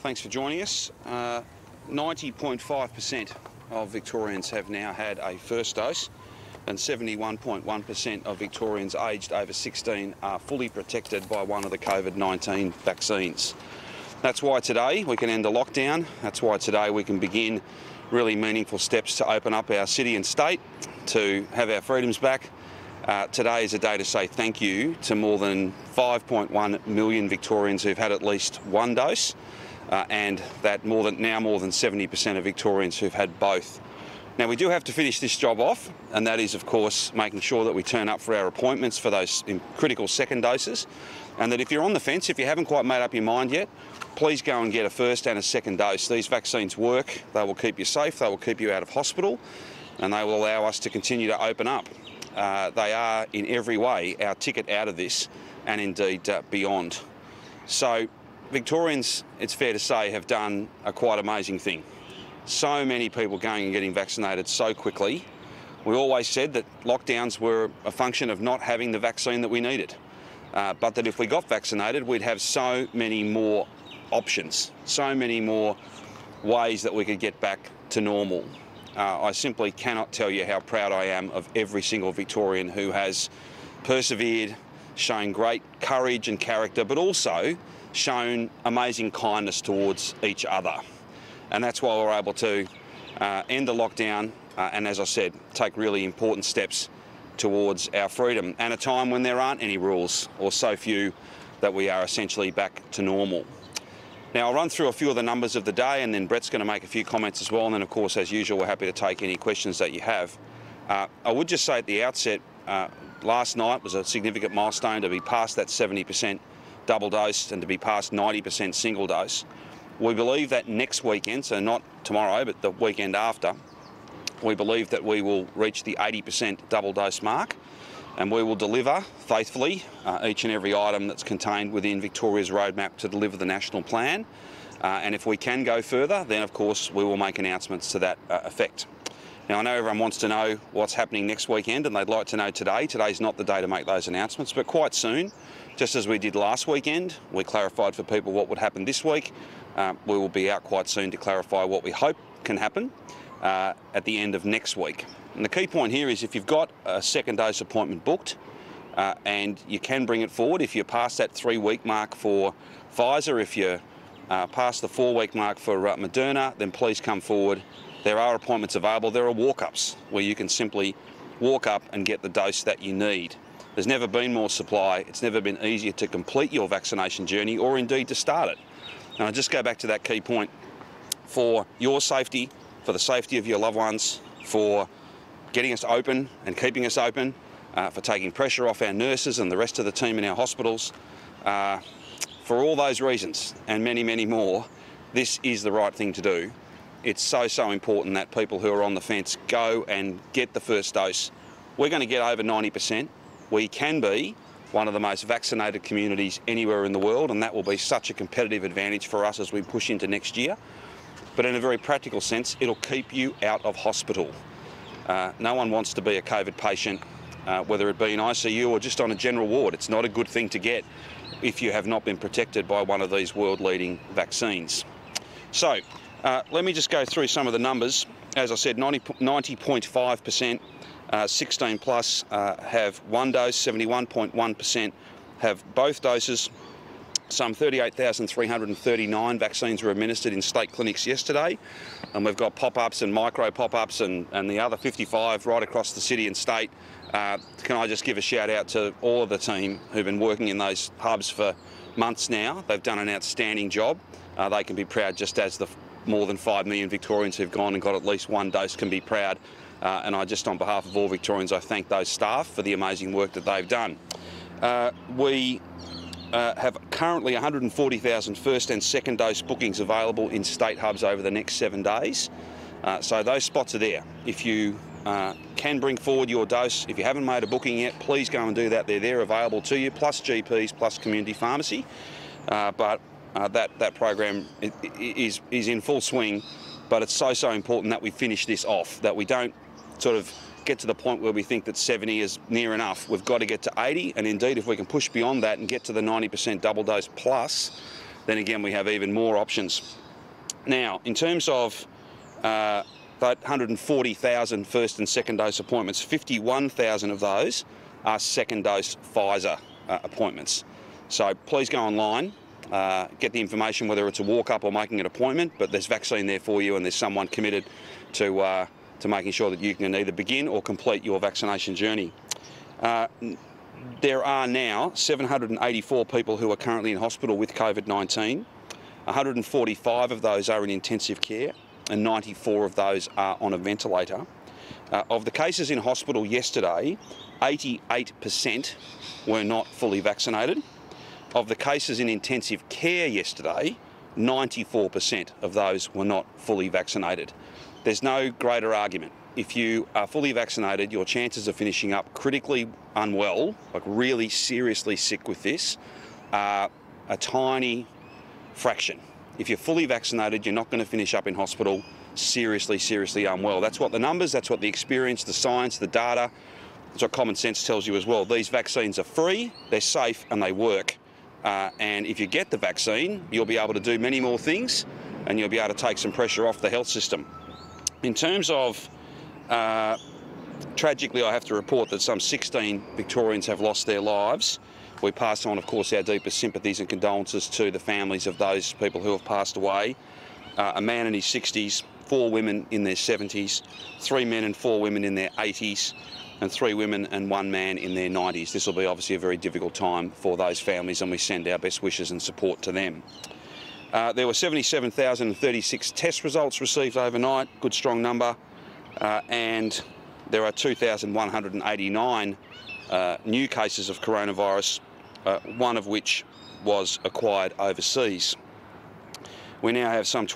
Thanks for joining us. 90.5% of Victorians have now had a first dose, and 71.1% of Victorians aged over 16 are fully protected by one of the COVID-19 vaccines. That's why today we can end the lockdown. That's why today we can begin really meaningful steps to open up our city and state, to have our freedoms back. Today is a day to say thank you to more than 5.1 million Victorians who've had at least one dose, and that more than 70% of Victorians who've had both. Now, we do have to finish this job off, and that is, of course, making sure that we turn up for our appointments for those critical second doses, and that if you're on the fence, if you haven't quite made up your mind yet, please go and get a first and a second dose. These vaccines work. They will keep you safe, they will keep you out of hospital, and they will allow us to continue to open up. They are, in every way, our ticket out of this, and indeed beyond. So Victorians, it's fair to say, have done a quite amazing thing. So many people going and getting vaccinated so quickly. We always said that lockdowns were a function of not having the vaccine that we needed, but that if we got vaccinated, we'd have so many more options, so many more ways that we could get back to normal. I simply cannot tell you how proud I am of every single Victorian who has persevered, shown great courage and character, but also shown amazing kindness towards each other. And that's why we're able to end the lockdown and, as I said, take really important steps towards our freedom, and a time when there aren't any rules, or so few that we are essentially back to normal. Now, I'll run through a few of the numbers of the day, and then Brett's going to make a few comments as well, and then, of course, as usual, we're happy to take any questions that you have. I would just say at the outset, last night was a significant milestone to be past that 70% double dose and to be past 90% single dose. We believe that next weekend, so not tomorrow, but the weekend after, we believe that we will reach the 80% double dose mark, and we will deliver faithfully each and every item that's contained within Victoria's roadmap to deliver the national plan. And if we can go further, then of course we will make announcements to that effect. Now, I know everyone wants to know what's happening next weekend, and they'd like to know today. Today's not the day to make those announcements, but quite soon, just as we did last weekend, we clarified for people what would happen this week. We will be out quite soon to clarify what we hope can happen at the end of next week. And the key point here is, if you've got a second dose appointment booked and you can bring it forward, if you're past that 3-week mark for Pfizer, if you're past the 4-week mark for Moderna, then please come forward. There are appointments available. There are walk-ups where you can simply walk up and get the dose that you need. There's never been more supply. It's never been easier to complete your vaccination journey, or indeed to start it. And I'll just go back to that key point. For your safety, for the safety of your loved ones, for getting us open and keeping us open, for taking pressure off our nurses and the rest of the team in our hospitals. For all those reasons and many, many more, this is the right thing to do. It's so important that people who are on the fence go and get the first dose. We're going to get over 90%. We can be one of the most vaccinated communities anywhere in the world, and that will be such a competitive advantage for us as we push into next year. But in a very practical sense, it'll keep you out of hospital. No one wants to be a COVID patient, whether it be in ICU or just on a general ward. It's not a good thing to get if you have not been protected by one of these world-leading vaccines. So let me just go through some of the numbers. As I said, 90.5% 16 plus have one dose, 71.1% have both doses. Some 38,339 vaccines were administered in state clinics yesterday, and we've got pop-ups and micro pop-ups and the other 55 right across the city and state. Can I just give a shout out to all of the team who've been working in those hubs for months now. They've done an outstanding job. They can be proud, just as the more than 5 million Victorians who've gone and got at least one dose can be proud. And I just, on behalf of all Victorians, I thank those staff for the amazing work that they've done. We have currently 140,000 first and second dose bookings available in state hubs over the next 7 days. So those spots are there. If you can bring forward your dose, if you haven't made a booking yet, please go and do that. They're there available to you, plus GPs, plus community pharmacy. But that program is in full swing. But it's so important that we finish this off, that we don't sort of get to the point where we think that 70 is near enough. We've got to get to 80, and indeed if we can push beyond that and get to the 90% double dose plus, then again we have even more options. Now, in terms of that 140,000 first and second dose appointments, 51,000 of those are second dose Pfizer appointments. So please go online, get the information, whether it's a walk-up or making an appointment, but there's vaccine there for you, and there's someone committed to making sure that you can either begin or complete your vaccination journey. There are now 784 people who are currently in hospital with COVID-19. 145 of those are in intensive care, and 94 of those are on a ventilator. Of the cases in hospital yesterday, 88% were not fully vaccinated. Of the cases in intensive care yesterday, 94% of those were not fully vaccinated. There's no greater argument. If you are fully vaccinated, your chances of finishing up critically unwell, like really seriously sick with this, are a tiny fraction. If you're fully vaccinated, you're not going to finish up in hospital seriously unwell. That's what the numbers, that's what the experience, the science, the data, that's what common sense tells you as well. These vaccines are free, they're safe, and they work. And if you get the vaccine, you'll be able to do many more things, and you'll be able to take some pressure off the health system. In terms of, tragically, I have to report that some 16 Victorians have lost their lives. We pass on, of course, our deepest sympathies and condolences to the families of those people who have passed away. A man in his 60s, 4 women in their 70s, 3 men and 4 women in their 80s, and 3 women and 1 man in their 90s. This will be obviously a very difficult time for those families, and we send our best wishes and support to them. There were 77,036 test results received overnight, good strong number, and there are 2,189 new cases of coronavirus, one of which was acquired overseas. We now have some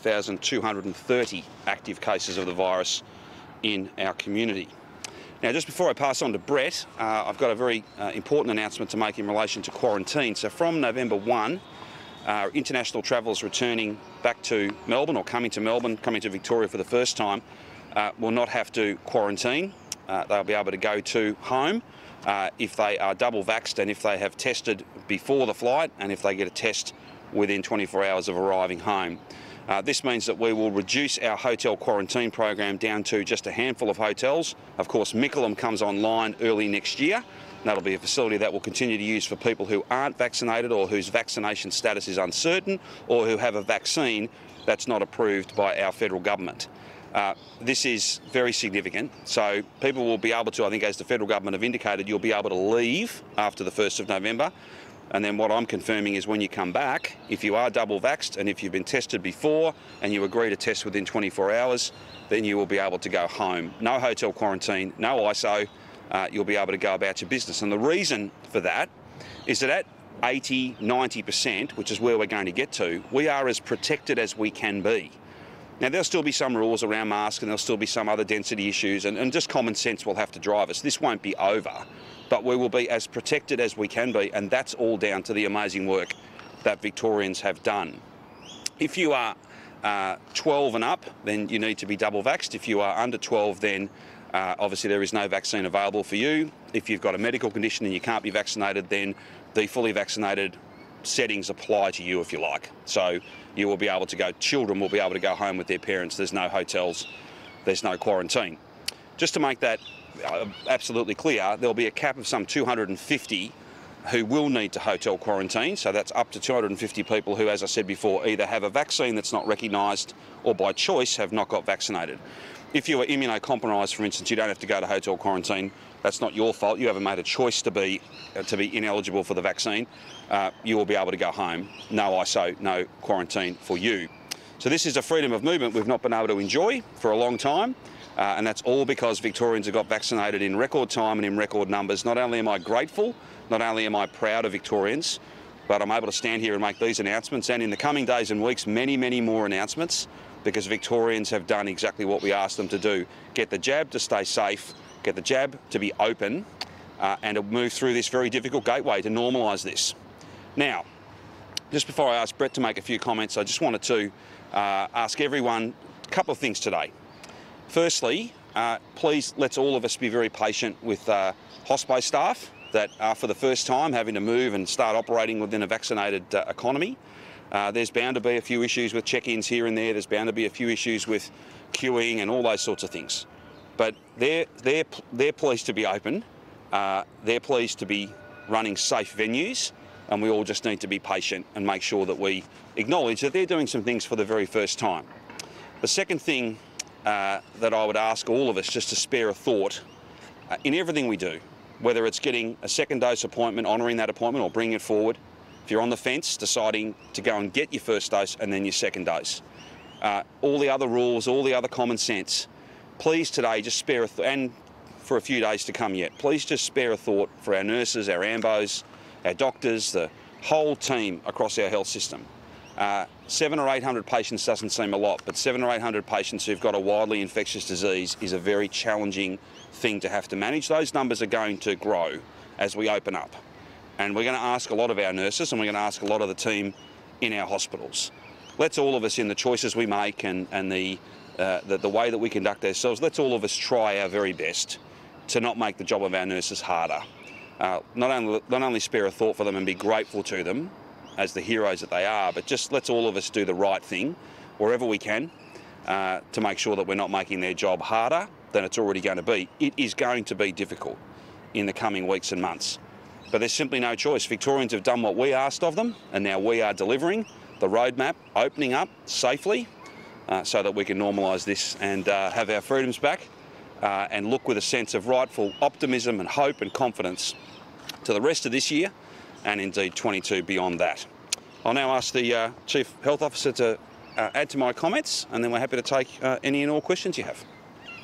23,230 active cases of the virus in our community. Now, just before I pass on to Brett, I've got a very important announcement to make in relation to quarantine. So from November 1, international travellers returning back to Melbourne, or coming to Victoria for the first time, will not have to quarantine. They'll be able to go to home if they are double vaxxed and if they have tested before the flight and if they get a test within 24 hours of arriving home. This means that we will reduce our hotel quarantine program down to just a handful of hotels. Of course, Mickleham comes online early next year. That'll be a facility that we'll continue to use for people who aren't vaccinated or whose vaccination status is uncertain or who have a vaccine that's not approved by our federal government. This is very significant. So people will be able to, I think as the federal government have indicated, you'll be able to leave after the 1st of November. And then what I'm confirming is when you come back, if you are double vaxxed and if you've been tested before and you agree to test within 24 hours, then you will be able to go home. No hotel quarantine, no ISO, you'll be able to go about your business. And the reason for that is that at 80, 90%, which is where we're going to get to, we are as protected as we can be. Now, there'll still be some rules around masks and there'll still be some other density issues and just common sense will have to drive us. This won't be over, but we will be as protected as we can be, and that's all down to the amazing work that Victorians have done. If you are 12 and up, then you need to be double vaxxed. If you are under 12, then obviously there is no vaccine available for you. If you've got a medical condition and you can't be vaccinated, then the fully vaccinated settings apply to you, if you like. So you will be able to go, children will be able to go home with their parents. There's no hotels, there's no quarantine. Just to make that absolutely clear, there'll be a cap of some 250 who will need to hotel quarantine. So that's up to 250 people who, as I said before, either have a vaccine that's not recognised or by choice have not got vaccinated. If you are immunocompromised, for instance, you don't have to go to hotel quarantine. That's not your fault. You haven't made a choice to be ineligible for the vaccine. You will be able to go home. No ISO, no quarantine for you. So this is a freedom of movement we've not been able to enjoy for a long time. And that's all because Victorians have got vaccinated in record time and in record numbers. Not only am I grateful, not only am I proud of Victorians, but I'm able to stand here and make these announcements, and in the coming days and weeks, many, many more announcements, because Victorians have done exactly what we asked them to do. Get the jab to stay safe, get the jab to be open, and to move through this very difficult gateway to normalise this. Now, just before I ask Brett to make a few comments, I just wanted to ask everyone a couple of things today. Firstly, please let's all of us be very patient with hospice staff that are for the first time having to move and start operating within a vaccinated economy. There's bound to be a few issues with check-ins here and there. There's bound to be a few issues with queuing and all those sorts of things. But they're pleased to be open. They're pleased to be running safe venues, and we all just need to be patient and make sure that we acknowledge that they're doing some things for the very first time. The second thing that I would ask all of us just to spare a thought in everything we do, whether it's getting a second dose appointment, honouring that appointment or bringing it forward, if you're on the fence, deciding to go and get your first dose and then your second dose. All the other rules, all the other common sense, please today just spare a thought, and for a few days to come yet, please just spare a thought for our nurses, our ambos, our doctors, the whole team across our health system. 700 or 800 patients doesn't seem a lot, but 700 or 800 patients who've got a wildly infectious disease is a very challenging thing to have to manage. Those numbers are going to grow as we open up. And we're going to ask a lot of our nurses, and we're going to ask a lot of the team in our hospitals. Let's all of us, in the choices we make and the way that we conduct ourselves, let's all of us try our very best to not make the job of our nurses harder. Not only spare a thought for them and be grateful to them as the heroes that they are, but just let's all of us do the right thing wherever we can to make sure that we're not making their job harder than it's already going to be. It is going to be difficult in the coming weeks and months, but there's simply no choice. Victorians have done what we asked of them, and now we are delivering the roadmap, opening up safely so that we can normalise this and have our freedoms back and look with a sense of rightful optimism and hope and confidence to the rest of this year and indeed 22 beyond that. I'll now ask the Chief Health Officer to add to my comments, and then we're happy to take any and all questions you have.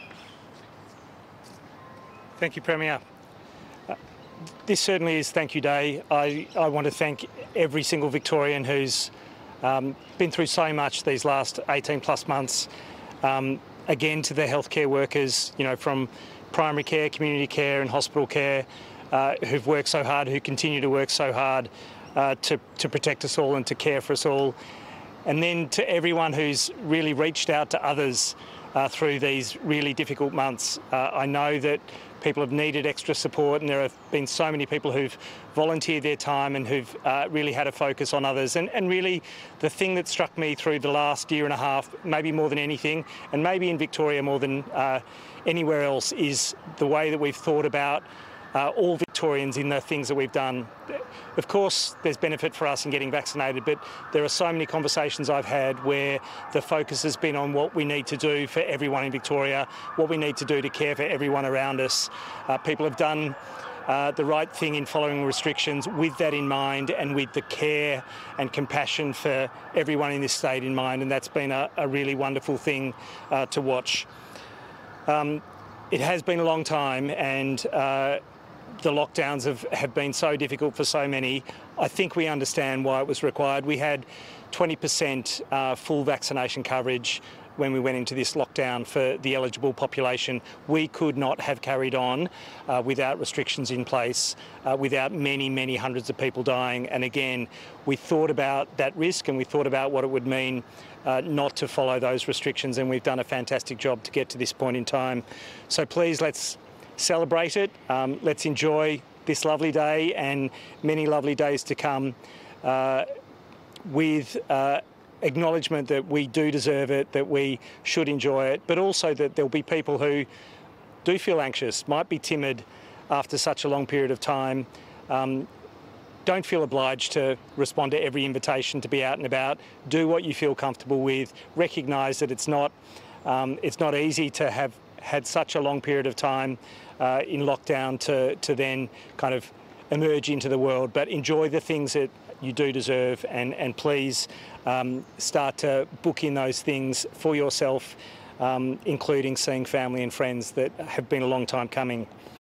Thank you, Premier. This certainly is Thank You Day. I want to thank every single Victorian who's been through so much these last 18 plus months. Again, to the healthcare workers, you know, from primary care, community care and hospital care, who've worked so hard, who continue to work so hard to protect us all and to care for us all. And then to everyone who's really reached out to others through these really difficult months. I know that people have needed extra support, and there have been so many people who've volunteered their time and who've really had a focus on others. And really the thing that struck me through the last year and a half, maybe more than anything, and maybe in Victoria more than anywhere else, is the way that we've thought about all Victorians in the things that we've done. Of course, there's benefit for us in getting vaccinated, but there are so many conversations I've had where the focus has been on what we need to do for everyone in Victoria, what we need to do to care for everyone around us. People have done the right thing in following restrictions with that in mind and with the care and compassion for everyone in this state in mind, and that's been a really wonderful thing to watch. It has been a long time, and the lockdowns have been so difficult for so many. I think we understand why it was required. We had 20% full vaccination coverage when we went into this lockdown for the eligible population. We could not have carried on without restrictions in place, without many, many hundreds of people dying. And again, we thought about that risk and we thought about what it would mean not to follow those restrictions, and we've done a fantastic job to get to this point in time. So please, let's celebrate it. Let's enjoy this lovely day and many lovely days to come with acknowledgement that we do deserve it, that we should enjoy it, but also that there'll be people who do feel anxious, might be timid after such a long period of time. Don't feel obliged to respond to every invitation to be out and about. Do what you feel comfortable with. Recognise that it's not easy to have had such a long period of time in lockdown to then kind of emerge into the world, but enjoy the things that you do deserve, and please start to book in those things for yourself, including seeing family and friends that have been a long time coming.